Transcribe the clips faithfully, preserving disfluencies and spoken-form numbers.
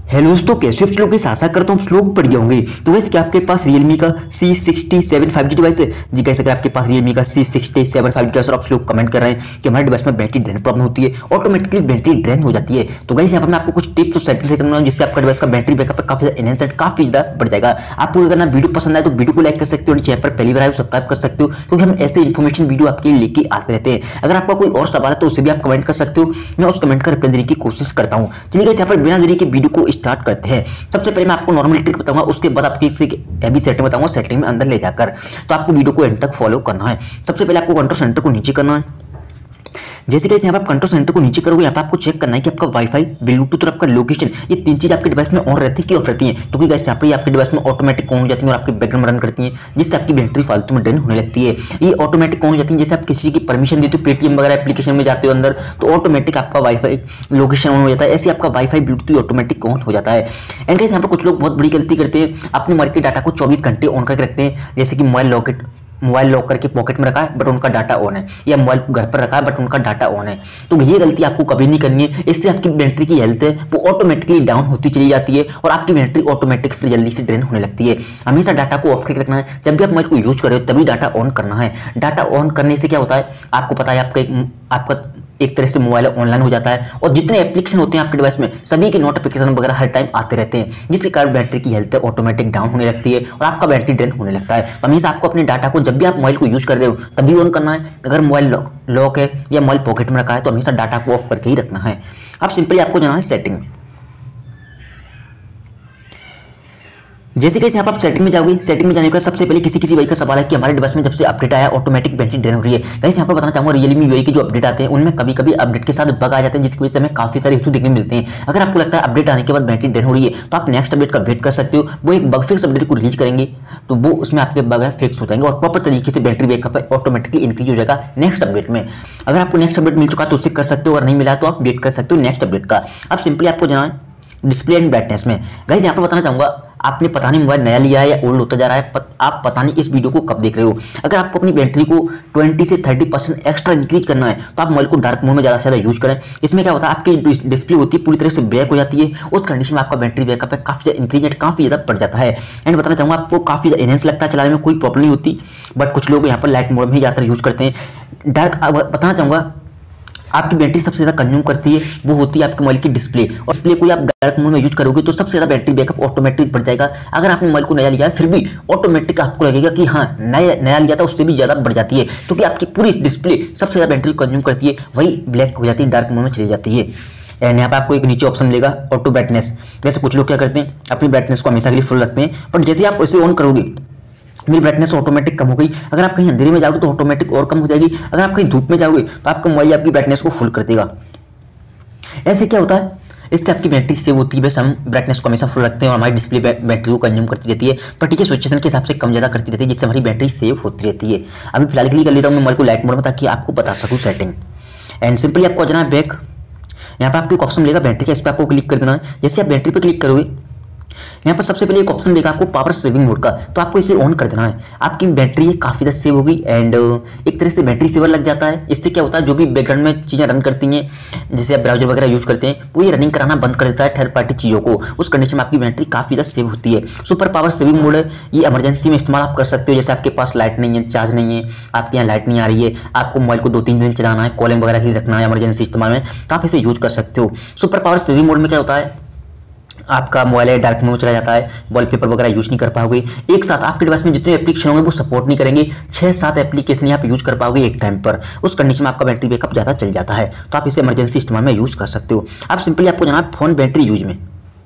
Hello दोस्तों, कैसे हो आप लोग? की आशा करता हूँ आप लोग बढ़िया होंगे। तो वैसे क्या आपके पास Realme का C sixty seven five G device है? जी कैसे, अगर आपके पास Realme का C sixty seven five G device और आप लोग कमेंट कर रहे हैं कि हमारे डिवाइस में बैटरी ड्रेन प्रॉब्लम होती है, ऑटोमेटिकली बैटरी ड्रेन हो जाती है। तो गाइस यहाँ पर मैं आपको कुछ टिप्स और सेटिंग से करना जिससे आपका डिवाइस का बैटरी बैकअप काफी ज्यादा एनहेंस एंड काफी ज्यादा बढ़ जाएगा। आपको अगर ना वीडियो पसंद आए तो वीडियो को लाइक कर सकते हो, चैनल पर पहली बार आए सब्सक्राइब कर सकते हो, क्योंकि हम ऐसे इन्फॉर्मेशन वीडियो आपके लिए लेके आते रहते हैं। अगर आपका कोई और सवाल है तो उसे भी आप कमेंट कर सकते हो, मैं उस कमेंट का रिप्लाई देने की कोशिश करता हूँ। चलिए गाइस यहाँ पर बिना देरी के वीडियो को स्टार्ट करते हैं। सबसे पहले मैं आपको नॉर्मल ट्रिक बताऊंगा, उसके बाद आपकी हैवी सेटिंग बताऊंगा, सेटिंग में अंदर ले जाकर। तो आपको वीडियो को एंड तक फॉलो करना है। सबसे पहले आपको कंट्रोल सेंटर को नीचे करना है। जैसे कि यहाँ पर आप कंट्रोल सेंटर को नीचे करोगे, यहाँ पर आपको चेक करना है कि आपका वाईफाई, ब्लूटूथ और आपका लोकेशन, ये तीन चीज आपके डिवाइस में ऑन रहती है कि ऑफ रहती है। तो कि गाइस यहाँ पर आपके डिवाइस में ऑटोमेटिक ऑन हो जाती है और आपके बैकग्राउंड रन करती है, जिससे आपकी बैटरी फालतू में ड्रेन होने लगती है। ये ऑटोमेटिक ऑन हो जाती है जैसे आप किसी की परमिशन देते हो, पेटीएम वगैरह एप्लीकेशन में जाते हो अंदर, तो ऑटोमेटिक आपका वाईफाई लोकेशन ऑन हो जाता है। ऐसे आपका वाईफाई ब्लूटूथ ऑटोमेटिक ऑन हो जाता है। एंड गाइस यहाँ पर कुछ लोग बहुत बड़ी गलती करते हैं, अपने मोबाइल के डाटा को चौबीस घंटे ऑन करके रखते हैं। जैसे कि मोबाइल लॉकेट मोबाइल लॉक करके पॉकेट में रखा है बट उनका डाटा ऑन है, या मोबाइल घर पर रखा है बट उनका डाटा ऑन है। तो ये गलती आपको कभी नहीं करनी है। इससे आपकी बैटरी की हेल्थ है वो ऑटोमेटिकली डाउन होती चली जाती है और आपकी बैटरी ऑटोमेटिक फिर जल्दी से ड्रेन होने लगती है। हमेशा डाटा को ऑफ करके रखना है। जब भी आप मोबाइल को यूज कर रहे हो तभी डाटा ऑन करना है। डाटा ऑन करने से क्या होता है आपको पता है, आपका एक आपका एक तरह से मोबाइल ऑनलाइन हो जाता है और जितने एप्लीकेशन होते हैं आपके डिवाइस में सभी के नोटिफिकेशन वगैरह हर टाइम आते रहते हैं, जिसके कारण बैटरी की हेल्थ ऑटोमेटिक डाउन होने लगती है और आपका बैटरी ड्रेन होने लगता है। तो हमेशा आपको अपने डाटा को जब भी आप मोबाइल को यूज कर रहे हो तभी ऑन करना है। अगर मोबाइल लॉक लॉक है या मोबाइल पॉकेट में रखा है तो हमेशा डाटा को ऑफ करके ही रखना है। अब सिंपली आपको जाना है सेटिंग में। जैसे कि यहाँ पर आप सेटिंग में जाओगे, सेटिंग में जाने का सबसे पहले किसी किसी भाई का सवाल है कि हमारे डिवाइस में जब से अपडेट आया ऑटोमेटिक बैटरी ड्रेन हो रही है। गाइस यहाँ पर बताना चाहूंगा, Realme यूआई के जो अपडेट आते हैं उनमें कभी कभी अपडेट के साथ बग आ जाते हैं, जिसकी वजह से हमें काफी सारे इशू देखने मिलते हैं। अगर आपको लगता है अपडेट आने के बाद बैटरी ड्रेन हो रही है तो आप नेक्स्ट अपडेट का वेट कर सकते हो। वो एक बग फिक्स अपडेट को रिलीज करेंगे तो वो उसमें आपके बग फिक्स हो जाएंगे और प्रॉपर तरीके से बैटरी बैकअप ऑटोमेटिकली इंक्रीज हो जाएगा नेक्स्ट अपडेट में। अगर आपको नेक्स्ट अपडेट मिल चुका तो उससे कर सकते हो, अगर नहीं मिला तो आप वेट कर सकते हो नेक्स्ट अपडेट का। अब सिंपली आपको जाना है डिस्प्ले एंड ब्राइटनेस में। गाइस यहाँ पर बताना चाहूंगा, आपने पता नहीं मोबाइल नया लिया है या ओल्ड होता जा रहा है, पत, आप पता नहीं इस वीडियो को कब देख रहे हो। अगर आपको अपनी बैटरी को बीस से तीस परसेंट एक्स्ट्रा इंक्रीज करना है तो आप मोबाइल को डार्क मोड में ज़्यादा से ज़्यादा यूज करें। इसमें क्या होता है, आपकी डिस्प्ले होती है पूरी तरह से ब्लैक हो जाती है। उस कंडीशन में आपका बैटरी बैकअप है काफ़ी ज़्यादा इंक्रीज काफ़ी ज़्यादा बढ़ जाता है। एंड बताना चाहूँगा आपको काफ़ी ज़्यादा एनहेंस लगता है, चलाने में कोई प्रॉब्लम नहीं होती। बट कुछ लोग यहाँ पर लाइट मोड में ही ज़्यादातर यूज करते हैं। डार्क बताना चाहूँगा आपकी बैटरी सबसे ज़्यादा कंज्यूम करती है वो होती है आपके मोबाइल की डिस्प्ले, और डिस्प्ले को आप डार्क मोड में यूज करोगे तो सबसे ज़्यादा बैटरी बैकअप ऑटोमेटिक बढ़ जाएगा। अगर आपने मोबाइल को नया लिया है फिर भी ऑटोमेटिक आपको लगेगा कि हाँ नया नया लिया था, उससे भी ज़्यादा बढ़ जाती है, क्योंकि आपकी पूरी डिस्प्ले सबसे ज़्यादा बैटरी कंज्यूम करती है, वही ब्लैक हो जाती है, डार्क मोड में चली जाती है। एंड यहाँ पे आपको एक नीचे ऑप्शन मिलेगा ऑटो ब्राइटनेस। वैसे कुछ लोग क्या करते हैं अपनी ब्राइटनेस को हमेशा के लिए फुल रखते हैं, बट जैसे आप इसे ऑन करोगे मेरी ब्राइटनेस ऑटोमेटिक कम हो गई। अगर आप कहीं अंधेरे में जाओगे तो ऑटोमेटिक और कम हो जाएगी। अगर आप कहीं धूप में जाओगे तो आपका मोबाइल आपकी ब्राइटनेस को फुल कर देगा। ऐसे क्या होता है, इससे आपकी बैटरी सेव होती है। वैसे हम ब्राइटनेस को हमेशा फुल रखते हैं और हमारी डिस्प्ले बैटरी को कंज्यूम करती रहती है, पर ठीक है सिचुएशन के हिसाब से कम ज़्यादा करती रहती है, जिससे हमारी बैटरी सेव होती रहती है। अभी फिलहाल के लिए कर लेता हूँ मैं मोबाइल को लाइट मोड में ताकि आपको बता सकूँ सेटिंग। एंड सिंपली आपको जाना है बैक। यहाँ पर आपको एक ऑप्शन मिलेगा बैटरी का, इस पर आपको क्लिक कर देना है। जैसे आप बैटरी पर क्लिक करोगे यहाँ पर सबसे पहले एक ऑप्शन देगा आपको पावर सेविंग मोड का, तो आपको इसे ऑन कर देना है। आपकी बैटरी काफ़ी ज़्यादा सेव होगी एंड एक तरह से बैटरी सेवर लग जाता है। इससे क्या होता है जो भी बैकग्राउंड में चीज़ें रन करती हैं, जैसे आप ब्राउजर वगैरह यूज करते हैं, वो ये रनिंग कराना बंद कर देता है थर्ड पार्टी चीज़ों को। उस कंडीशन में आपकी बैटरी काफ़ी ज़्यादा सेव होती है। सुपर पावर सेविंग मोड है, ये इमरजेंसी में इस्तेमाल आप कर सकते हो। जैसे आपके पास लाइट नहीं है, चार्ज नहीं है, आपके यहाँ लाइट नहीं आ रही है, आपको मोबाइल को दो तीन दिन चलाना है, कॉलिंग वगैरह के लिए रखना है इमरजेंसी इस्तेमाल में, तो आप इसे यूज कर सकते हो। सुपर पावर सेविंग मोड में क्या होता है, आपका मोबाइल डार्क मोड में चला जाता है, वॉलपेपर वगैरह यूज नहीं कर पाओगे। एक साथ आपके डिवाइस में जितने एप्लीकेशन होंगे वो सपोर्ट नहीं करेंगे, छः सात एप्लीकेशन आप यूज कर पाओगे एक टाइम पर। उस कंडीशन में आपका बैटरी बैकअप ज़्यादा चल जाता है, तो आप इसे इमरजेंसी इस्तेमाल में यूज कर सकते हो। अब सिंपली आपको जाना है फोन बैटरी यूज में।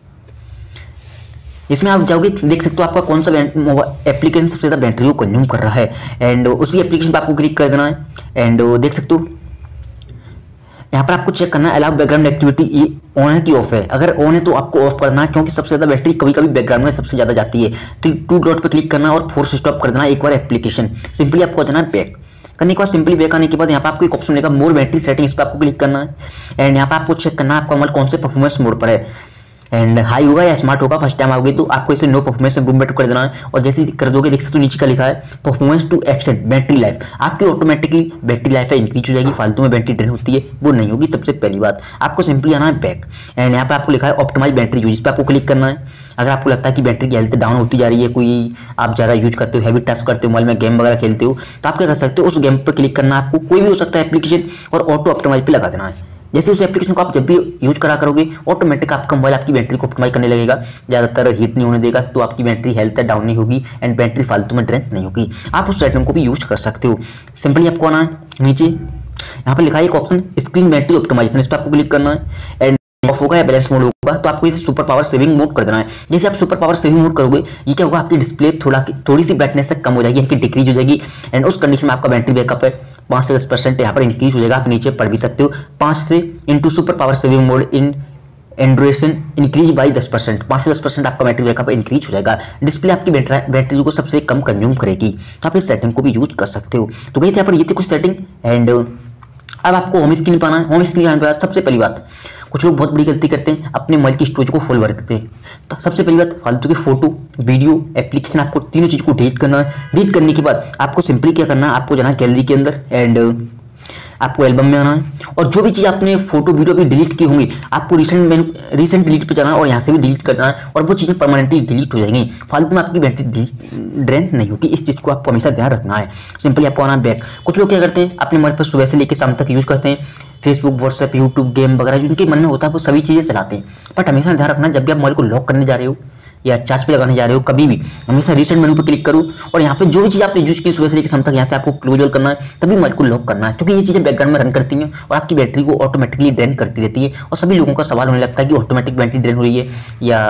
इसमें आप जाओगे देख सकते हो आपका कौन सा एप्लीकेशन सबसे ज़्यादा बैटरी को कंज्यूम कर रहा है, एंड उसी एप्लीकेशन पर आपको क्लिक कर देना है। एंड देख सकते हो यहाँ पर आपको चेक करना है अलाउ बैकग्राउंड एक्टिविटी ये ऑन है कि ऑफ है। अगर ऑन है तो आपको ऑफ करना है, क्योंकि सबसे ज़्यादा बैटरी कभी कभी बैकग्राउंड में सबसे ज़्यादा जाती है। तो टू डॉट पर क्लिक करना है और फोर्स स्टॉप कर देना एक बार एप्लीकेशन। सिंपली आपको जाना है बैक। करने के बाद सिंपली बैक आने के बाद यहाँ पर आपको एक ऑप्शन मिलेगा मोर बैटरी सेटिंग, इस पर आपको क्लिक करना है। एंड यहाँ पर आपको चेक करना है आपका मोबाइल कौन से परफॉर्मेंस मोड पर है। एंड हाई होगा या स्मार्ट होगा, फर्स्ट टाइम आओगे तो आपको इसे नो परफॉर्मेंस इंप्रूवमेंट कर देना है। और जैसे कर दोगे देख सकते हो नीचे का लिखा है performance to extend battery life, आपकी ऑटोमेटिकली बैटरी लाइफ है इंक्रीज हो जाएगी, फालतू में बैटरी ड्रेन होती है वो नहीं होगी। सबसे पहली बात आपको सिंपली आना है बैक, एंड यहाँ पे आपको लिखा है ऑप्टिमाइज बैटरी यूज, इस पर आपको क्लिक करना है। अगर आपको लगता है कि बैटरी की हेल्थ डाउन होती जा रही है, कोई आप ज़्यादा यूज करते हो, हैवी टास्क करते हो, मोबाइल में गेम वगैरह खेलते हो, तो आप क्या कर सकते हो उस गेम पर क्लिक करना है आपको, कोई भी हो सकता है एप्लीकेशन, और ऑटो ऑप्टिमाइज पे लगा देना है। जैसे उस एप्लीकेशन को आप जब भी यूज करा करोगे ऑटोमेटिक आपका मोबाइल आपकी बैटरी को ऑप्टिमाइज करने लगेगा, ज़्यादातर हीट नहीं होने देगा, तो आपकी बैटरी हेल्थ डाउन नहीं होगी एंड बैटरी फालतू में ड्रेन नहीं होगी। आप उस सेटिंग को भी यूज कर सकते हो। सिंपली आपको आना है नीचे, यहाँ पर लिखा है एक ऑप्शन स्क्रीन बैटरी ऑप्टिमाइजेशन, इस पर आपको क्लिक करना है। एंड ऑफ होगा या बैलेंस मोड होगा तो आपको इसे सुपर पावर सेविंग मोड कर देना है। जैसे आप सुपर पावर सेविंग मोड करोगे ये क्या होगा, आपकी डिस्प्ले थोड़ा थोड़ी सी ब्राइटनेस से कम हो जाएगी, इनकी डिक्रीज हो जाएगी, एंड उस कंडीशन में आपका बैटरी बैकअप है पाँच से दस परसेंट यहाँ पर इंक्रीज हो जाएगा। आप नीचे पढ़ भी सकते हो, पाँच से into super power saving mode in एंड्रोएशन इंक्रीज बाई दस परसेंट, पाँच से दस परसेंट आपका बैटरी बैकअप इंक्रीज हो जाएगा। डिस्प्ले आपकी बैटरी को सबसे कम कंज्यूम करेगी, तो आप इस सेटिंग को भी यूज कर सकते हो। तो गाइस यहाँ पर ये थी कुछ सेटिंग। एंड अब आपको होम स्क्रीन पर आना है। होम स्क्रीन आने के बाद सबसे पहली बात, कुछ लोग बहुत बड़ी गलती करते हैं, अपने मोबाइल की स्टोरेज को फुल भर देते हैं। तो सबसे पहली बात फालतू की फोटो वीडियो एप्लीकेशन आपको तीनों चीज़ को डिलीट करना है। डिलीट करने के बाद आपको सिंपली क्या करना है, आपको जाना है गैलरी के अंदर एंड आपको एल्बम में आना है, और जो भी चीज़ आपने फोटो वीडियो भी डिलीट की होंगी आपको रिसेंट मेनू रिसेंट डिलीट पे जाना है और यहाँ से भी डिलीट कर देना है, और वो चीज़ें परमानेंटली डिलीट हो जाएंगी, फालतू में आपकी बैटरी ड्रेन नहीं होगी। इस चीज़ को आपको हमेशा ध्यान रखना है। सिंपली आपको आना बैक। कुछ लोग क्या करते हैं अपने मोबाइल पर सुबह से लेकर शाम तक यूज करते हैं, फेसबुक व्हाट्सएप यूट्यूब गेम वगैरह जो उनके मन में होता है वो सभी चीज़ें चलाते हैं। बट हमेशा ध्यान रखना जब भी आप मोबाइल को लॉक करने जा रहे हो या चार्ज पे लगाने जा रहे हो, कभी भी हमेशा रिसेंट मेनू पे क्लिक करो और यहाँ पे जो भी चीज़ आपने यूज की सुबह से लेकर शाम तक यहाँ से आपको क्लोज करना है, तभी मोबाइल को लॉक करना है, क्योंकि ये चीज़ें बैकग्राउंड में रन करती हैं और आपकी बैटरी को ऑटोमेटिकली ड्रेन करती रहती है। और सभी लोगों का सवाल होने लगता है कि ऑटोमेटिक बैटरी ड्रेन हो रही है या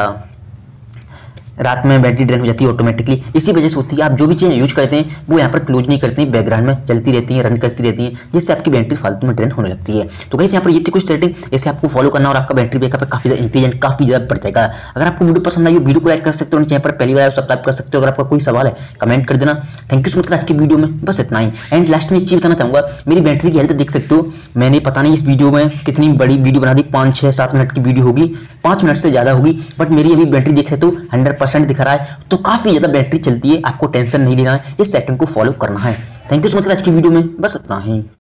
रात में बैटरी ड्रेन हो जाती है ऑटोमेटिकली, इसी वजह से होती है। आप जो भी चीज़ें यूज करते हैं वो यहाँ पर क्लोज नहीं करते हैं, बैकग्राउंड में चलती रहती हैं, रन करती रहती हैं, जिससे आपकी बैटरी फालतू में ड्रेन होने लगती है। तो गाइस यहाँ पर ये थी कुछ सेटिंग, जैसे आपको फॉलो करना और आपका बैटरी बैकअप काफी ज़्यादा इंटेलिजेंट काफी ज़्यादा बढ़ जाएगा। अगर आपको वीडियो पसंद आई वीडियो को लाइक कर सकते हो, चैनल पर पहली बार सब्सक्राइब कर सकते हो। अगर आपका कोई सवाल है कमेंट कर देना। थैंक यू सो मच आज की वीडियो में बस इतना ही। एंड लास्ट में एक चीज़ बताना चाहूँगा, मेरी बैटरी की हेल्थ देख सकते हो, मैंने पता नहीं इस वीडियो में कितनी बड़ी वीडियो बना दी, पाँच छः सात मिनट की वीडियो होगी, पाँच मिनट से ज़्यादा होगी, बट मेरी अभी बैटरी देख सकते हो हंड्रेड परसेंट दिखा रहा है, तो काफ़ी ज़्यादा बैटरी चलती है। आपको टेंशन नहीं लेना है, इस सेटिंग को फॉलो करना है। थैंक यू सो मच आज की वीडियो में बस इतना ही।